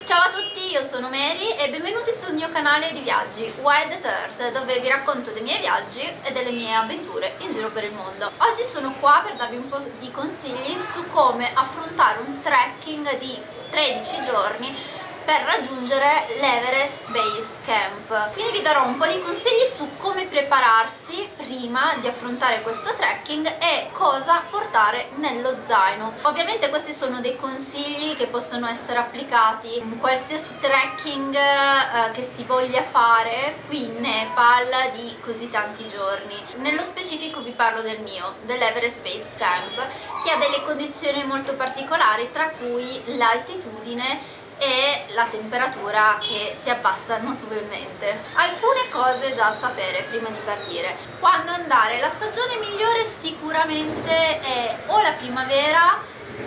Ciao a tutti, io sono Mary e benvenuti sul mio canale di viaggi Wild Earth, dove vi racconto dei miei viaggi e delle mie avventure in giro per il mondo. Oggi sono qua per darvi un po' di consigli su come affrontare un trekking di 13 giorni per raggiungere l'Everest Base Camp. Quindi vi darò un po' di consigli su come prepararsi prima di affrontare questo trekking e cosa portare nello zaino. Ovviamente questi sono dei consigli che possono essere applicati in qualsiasi trekking che si voglia fare qui in Nepal di così tanti giorni. Nello specifico vi parlo del mio, dell'Everest Base Camp, che ha delle condizioni molto particolari, tra cui l'altitudine e la temperatura che si abbassa notevolmente. Alcune cose da sapere prima di partire: quando andare. La stagione migliore sicuramente è o la primavera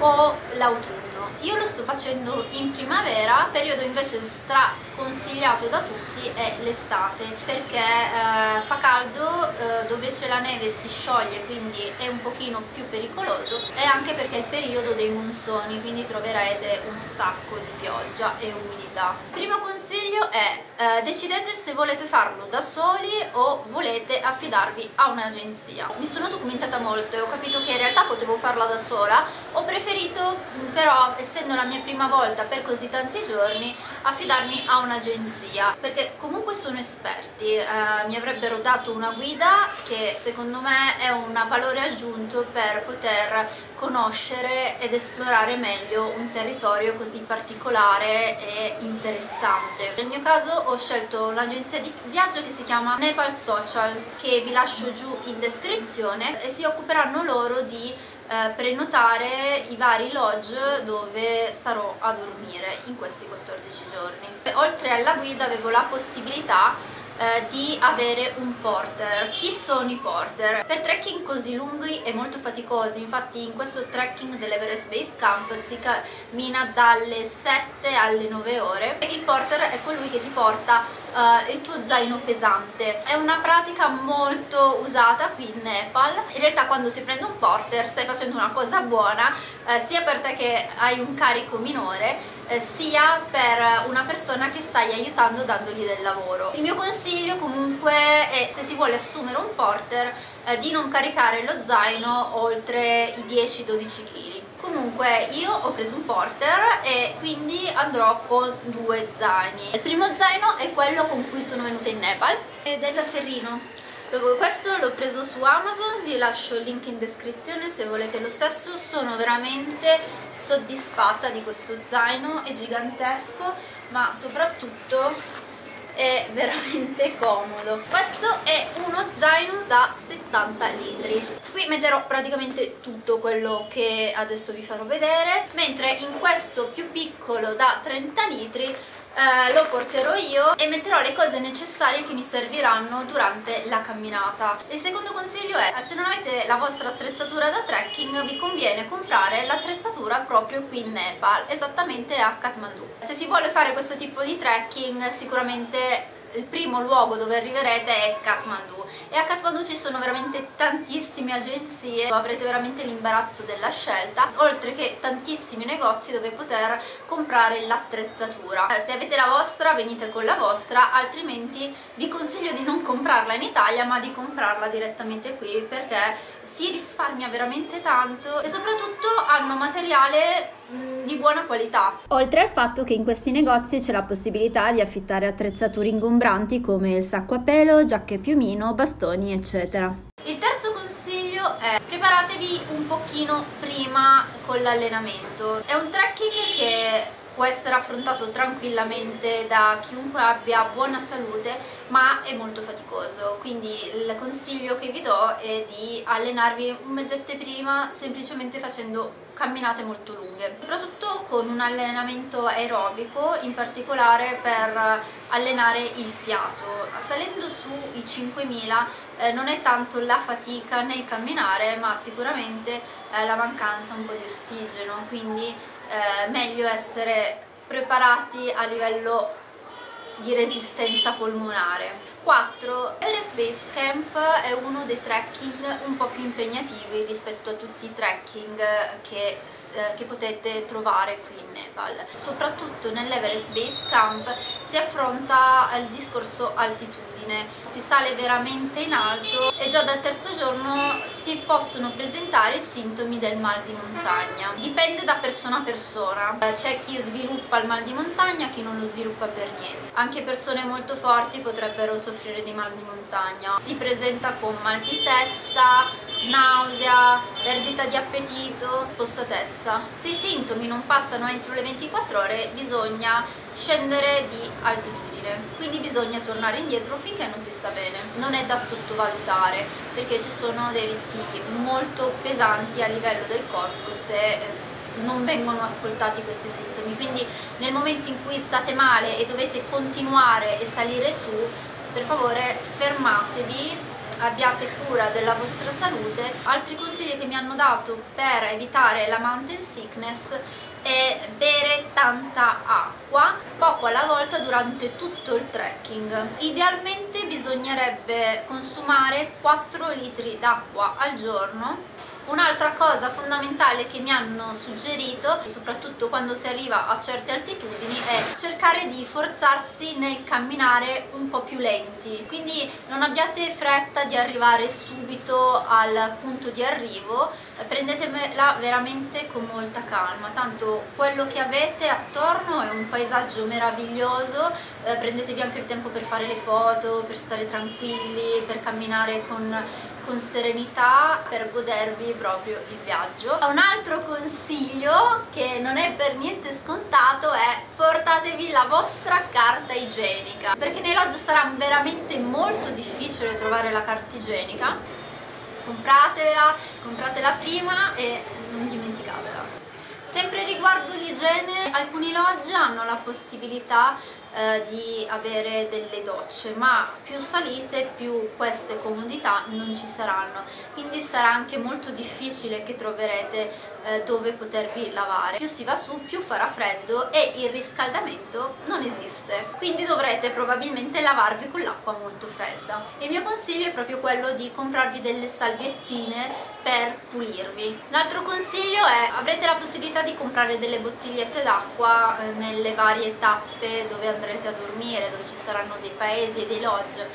o l'autunno. Io lo sto facendo in primavera, periodo invece sconsigliato da tutti è l'estate, perché fa caldo, dove c'è la neve si scioglie, quindi è un pochino più pericoloso, e anche perché è il periodo dei monsoni, quindi troverete un sacco di pioggia e umidità. Il primo consiglio è decidete se volete farlo da soli o volete affidarvi a un'agenzia. Mi sono documentata molto e ho capito che in realtà potevo farla da sola. Ho preferito però, essendo la mia prima volta per così tanti giorni, affidarmi a un'agenzia, perché comunque sono esperti, mi avrebbero dato una guida che secondo me è un valore aggiunto per poter conoscere ed esplorare meglio un territorio così particolare e interessante. Nel mio caso ho scelto un'agenzia di viaggio che si chiama Nepal Social, che vi lascio giù in descrizione, e si occuperanno loro di prenotare i vari lodge dove starò a dormire in questi 14 giorni. Oltre alla guida avevo la possibilità di avere un porter. Chi sono i porter? Per trekking così lunghi e molto faticosi, infatti in questo trekking dell'Everest Base Camp si cammina dalle 7 alle 9 ore, il porter è colui che ti porta il tuo zaino pesante. È una pratica molto usata qui in Nepal. In realtà quando si prende un porter stai facendo una cosa buona, sia per te che hai un carico minore, sia per una persona che stai aiutando dandogli del lavoro. Il mio consiglio comunque è, se si vuole assumere un porter, di non caricare lo zaino oltre i 10-12 kg. Comunque io ho preso un porter e quindi andrò con due zaini. Il primo zaino è quello con cui sono venuta in Nepal ed è da Ferrino. Questo l'ho preso su Amazon, vi lascio il link in descrizione se volete lo stesso. Sono veramente soddisfatta di questo zaino, è gigantesco ma soprattutto è veramente comodo. Questo è uno zaino da 70 litri. Qui metterò praticamente tutto quello che adesso vi farò vedere, mentre in questo più piccolo da 30 litri lo porterò io e metterò le cose necessarie che mi serviranno durante la camminata. Il secondo consiglio è: se non avete la vostra attrezzatura da trekking, vi conviene comprare l'attrezzatura proprio qui in Nepal, esattamente a Kathmandu. Se si vuole fare questo tipo di trekking, sicuramente il primo luogo dove arriverete è Kathmandu, e a Kathmandu ci sono veramente tantissime agenzie, avrete veramente l'imbarazzo della scelta, oltre che tantissimi negozi dove poter comprare l'attrezzatura. Se avete la vostra, venite con la vostra, altrimenti vi consiglio di non comprarla in Italia ma di comprarla direttamente qui, perché si risparmia veramente tanto e soprattutto hanno materiale di buona qualità. Oltre al fatto che in questi negozi c'è la possibilità di affittare attrezzature ingombranti come il sacco a pelo, giacche a piumino, bastoni eccetera. Il terzo consiglio è: preparatevi un pochino prima con l'allenamento. È un trekking che può essere affrontato tranquillamente da chiunque abbia buona salute, ma è molto faticoso, quindi il consiglio che vi do è di allenarvi un mesetto prima, semplicemente facendo camminate molto lunghe, soprattutto con un allenamento aerobico, in particolare per allenare il fiato. Salendo su i 5000 non è tanto la fatica nel camminare, ma sicuramente la mancanza un po' di ossigeno, quindi meglio essere preparati a livello di resistenza polmonare. 4. Everest Base Camp è uno dei trekking un po' più impegnativi rispetto a tutti i trekking che potete trovare qui in Nepal. Soprattutto nell'Everest Base Camp si affronta il discorso altitudine, si sale veramente in alto e già dal terzo giorno si possono presentare i sintomi del mal di montagna. Dipende da persona a persona, c'è chi sviluppa il mal di montagna, chi non lo sviluppa per niente. Anche persone molto forti potrebbero soffrire di mal di montagna. Si presenta con mal di testa, nausea, perdita di appetito, spossatezza. Se i sintomi non passano entro le 24 ore bisogna scendere di altitudine, quindi bisogna tornare indietro finché non si sta bene. Non è da sottovalutare perché ci sono dei rischi molto pesanti a livello del corpo se non vengono ascoltati questi sintomi, quindi nel momento in cui state male e dovete continuare e salire su, per favore fermatevi, abbiate cura della vostra salute. Altri consigli che mi hanno dato per evitare la mountain sickness è bere tanta acqua, poco alla volta durante tutto il trekking. Idealmente bisognerebbe consumare 4 litri d'acqua al giorno. Un'altra cosa fondamentale che mi hanno suggerito, soprattutto quando si arriva a certe altitudini, è cercare di forzarsi nel camminare un po' più lenti. Quindi non abbiate fretta di arrivare subito al punto di arrivo, prendetela veramente con molta calma, tanto quello che avete attorno è un paesaggio meraviglioso, prendetevi anche il tempo per fare le foto, per stare tranquilli, per camminare con serenità, per godervi proprio il viaggio. Un altro consiglio che non è per niente scontato è: portatevi la vostra carta igienica, perché nei lodge sarà veramente molto difficile trovare la carta igienica. Compratela prima e non dimenticatela. Sempre riguardo l'igiene, alcuni lodge hanno la possibilità di avere delle docce, ma più salite più queste comodità non ci saranno, quindi sarà anche molto difficile che troverete dove potervi lavare. Più si va su più farà freddo e il riscaldamento non esiste, quindi dovrete probabilmente lavarvi con l'acqua molto fredda. Il mio consiglio è proprio quello di comprarvi delle salviettine per pulirvi. L'altro consiglio è: avrete la possibilità di comprare delle bottigliette d'acqua nelle varie tappe dove andrete a dormire, dove ci saranno dei paesi e dei lodge,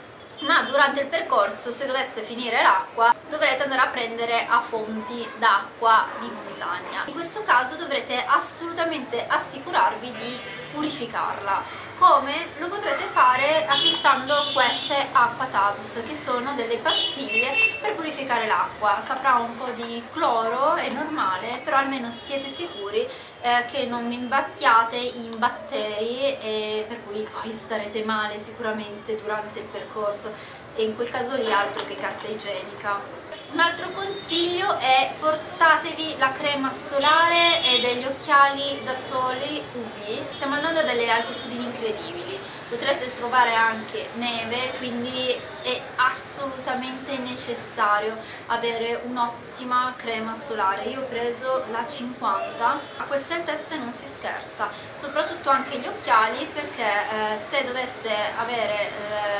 ma durante il percorso, se doveste finire l'acqua, dovrete andare a prendere a fonti d'acqua di montagna. In questo caso dovrete assolutamente assicurarvi di purificarla. Come? Lo potrete fare acquistando queste acqua tabs, che sono delle pastiglie per purificare l'acqua. Saprà un po' di cloro, è normale, però almeno siete sicuri che non vi imbattiate in batteri, e per cui poi starete male sicuramente durante il percorso, e in quel caso lì altro che carta igienica. Un altro consiglio è: portatevi la crema solare e degli occhiali da sole UV. Stiamo andando a delle altitudini incredibili, potrete trovare anche neve, quindi è assolutamente necessario avere un'ottima crema solare. Io ho preso la 50, a queste altezze non si scherza, soprattutto anche gli occhiali, perché se doveste avere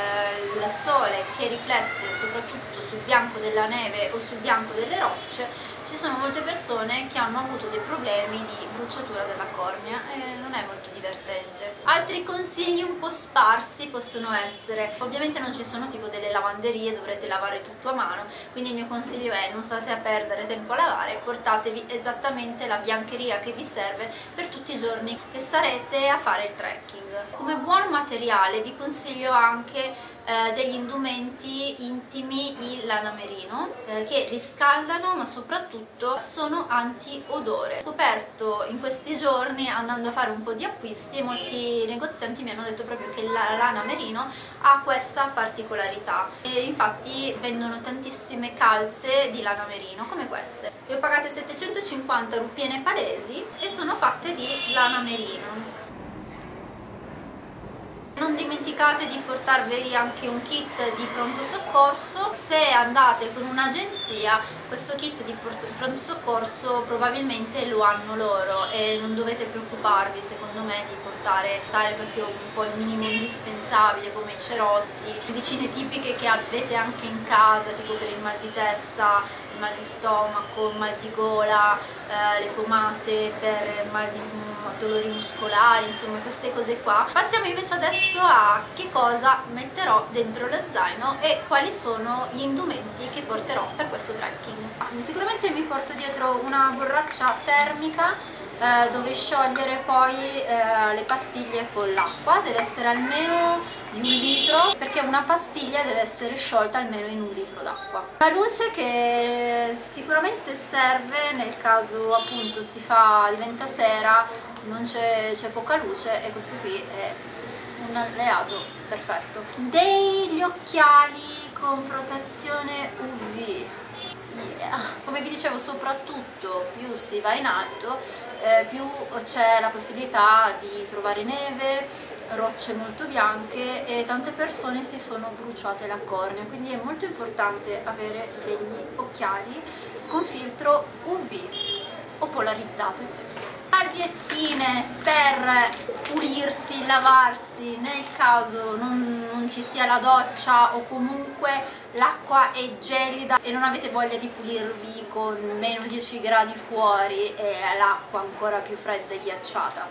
il sole che riflette soprattutto sul bianco della neve o sul bianco delle rocce, ci sono molte persone che hanno avuto dei problemi di bruciatura della cornea e non è molto divertente. Altri consigli un po' sparsi possono essere: ovviamente non ci sono tipo delle lavanderie, dovrete lavare tutto a mano, quindi il mio consiglio è: non state a perdere tempo a lavare, portatevi esattamente la biancheria che vi serve per tutti i giorni che starete a fare il trekking. Come buon materiale vi consiglio anche degli indumenti intimi in lana merino che riscaldano, ma soprattutto sono anti-odore. Ho scoperto in questi giorni, andando a fare un po' di acquisti, e molti negozianti mi hanno detto proprio che la lana merino ha questa particolarità, e infatti vendono tantissime calze di lana merino come queste. Le ho pagate 750 rupie nepalesi e sono fatte di lana merino. Non non dimenticate di portarvi anche un kit di pronto soccorso. Se andate con un'agenzia, questo kit di pronto soccorso probabilmente lo hanno loro e non dovete preoccuparvi, secondo me, di portare proprio un po' il minimo indispensabile, come i cerotti, medicine tipiche che avete anche in casa, tipo per il mal di testa, il mal di stomaco, il mal di gola, le pomate per dolori muscolari, insomma queste cose qua. Passiamo invece adesso a che cosa metterò dentro lo zaino e quali sono gli indumenti che porterò per questo trekking. Sicuramente mi porto dietro una borraccia termica dove sciogliere poi le pastiglie con l'acqua. Deve essere almeno di 1 litro, perché una pastiglia deve essere sciolta almeno in 1 litro d'acqua. La luce che sicuramente serve nel caso appunto diventa sera, non c'è poca luce, e questo qui è un alleato perfetto. Degli occhiali con protezione UV. Yeah. Come vi dicevo, soprattutto più si va in alto, più c'è la possibilità di trovare neve, rocce molto bianche, e tante persone si sono bruciate la cornea, quindi è molto importante avere degli occhiali con filtro UV o polarizzate. Salviettine per pulirsi, lavarsi nel caso non ci sia la doccia o comunque l'acqua è gelida e non avete voglia di pulirvi con meno 10 gradi fuori e l'acqua ancora più fredda e ghiacciata.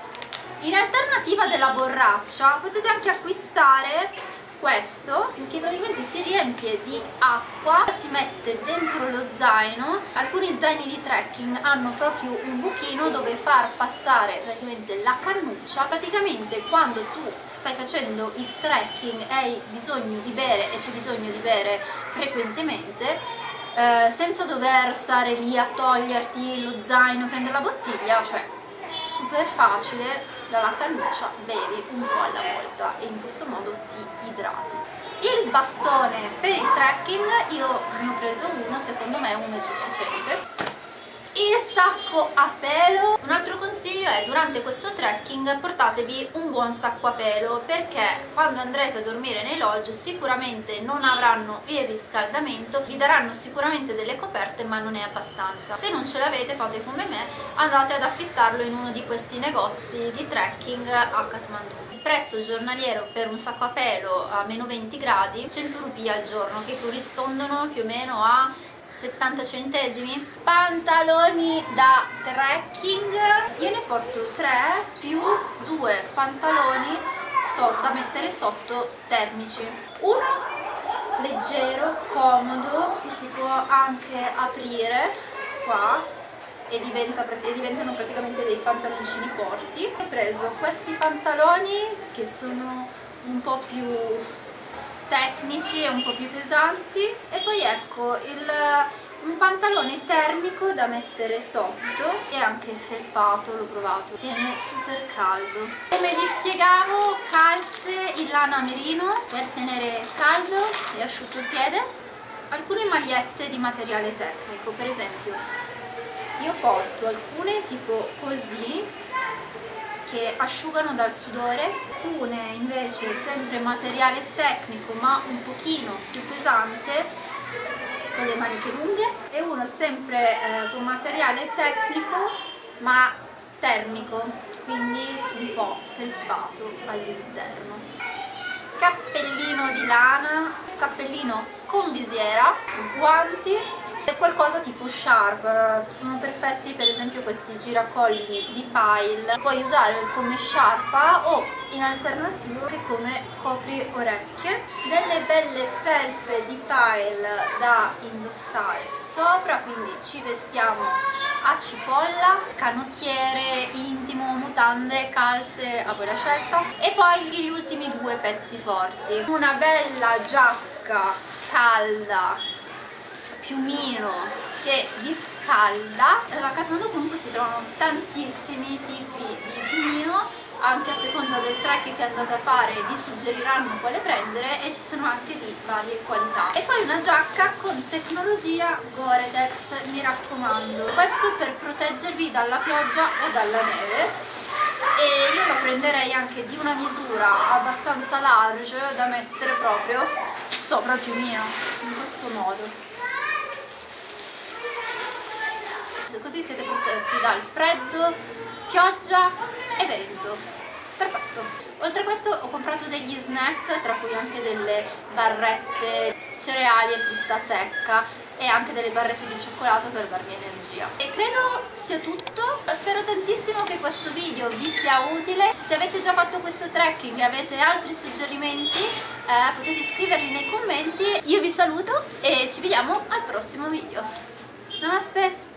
In alternativa della borraccia potete anche acquistare questo, che praticamente si riempie di acqua, si mette dentro lo zaino. Alcuni zaini di trekking hanno proprio un buchino dove far passare praticamente la cannuccia. Praticamente quando tu stai facendo il trekking e hai bisogno di bere, e c'è bisogno di bere frequentemente, senza dover stare lì a toglierti lo zaino, prendere la bottiglia, cioè super facile, dalla cannuccia bevi un po' alla volta e in questo modo ti idrati. Il bastone per il trekking, io ne ho preso uno, secondo me uno è sufficiente. Il sacco a pelo, un altro consiglio è: durante questo trekking portatevi un buon sacco a pelo, perché quando andrete a dormire nei lodge sicuramente non avranno il riscaldamento, vi daranno sicuramente delle coperte ma non è abbastanza. Se non ce l'avete, fate come me, andate ad affittarlo in uno di questi negozi di trekking a Kathmandu. Il prezzo giornaliero per un sacco a pelo a meno 20 gradi, 100 rupee al giorno, che corrispondono più o meno a 70 centesimi. Pantaloni da trekking, io ne porto 3 più 2 pantaloni da mettere sotto, termici. Uno leggero, comodo, che si può anche aprire qua e diventano praticamente dei pantaloncini corti. Ho preso questi pantaloni che sono un po' più tecnici e un po' più pesanti, e poi ecco un pantalone termico da mettere sotto, e anche felpato, l'ho provato, tiene super caldo. Come vi spiegavo, calze in lana merino per tenere caldo e asciutto il piede, alcune magliette di materiale tecnico, per esempio io porto alcune tipo così che asciugano dal sudore, alcune invece sempre materiale tecnico ma un pochino più pesante con le maniche lunghe, e uno sempre con materiale tecnico ma termico, quindi un po' felpato all'interno. Cappellino di lana, cappellino con visiera, guanti e qualcosa tipo sharp. Sono perfetti per esempio questi giracolli di pile, puoi usare come sciarpa o in alternativa anche come copri orecchie. Delle belle felpe di pile da indossare sopra, quindi ci vestiamo a cipolla, canottiere, intimo, mutande, calze, a voi la scelta. E poi gli ultimi 2 pezzi forti, una bella giacca calda piumino che vi scalda. A Kathmandu comunque si trovano tantissimi tipi di piumino, anche a seconda del trek che andate a fare vi suggeriranno quale prendere, e ci sono anche di varie qualità. E poi una giacca con tecnologia Gore-Tex, mi raccomando, questo per proteggervi dalla pioggia o dalla neve. e io la prenderei anche di una misura abbastanza large da mettere proprio sopra il piumino, in questo modo. Così siete protetti dal freddo, pioggia e vento. Perfetto. Oltre a questo ho comprato degli snack, tra cui anche delle barrette, cereali e frutta secca e anche delle barrette di cioccolato per darmi energia. E credo sia tutto. Spero tantissimo che questo video vi sia utile. Se avete già fatto questo trekking e avete altri suggerimenti potete scriverli nei commenti. Io vi saluto e ci vediamo al prossimo video. Namaste!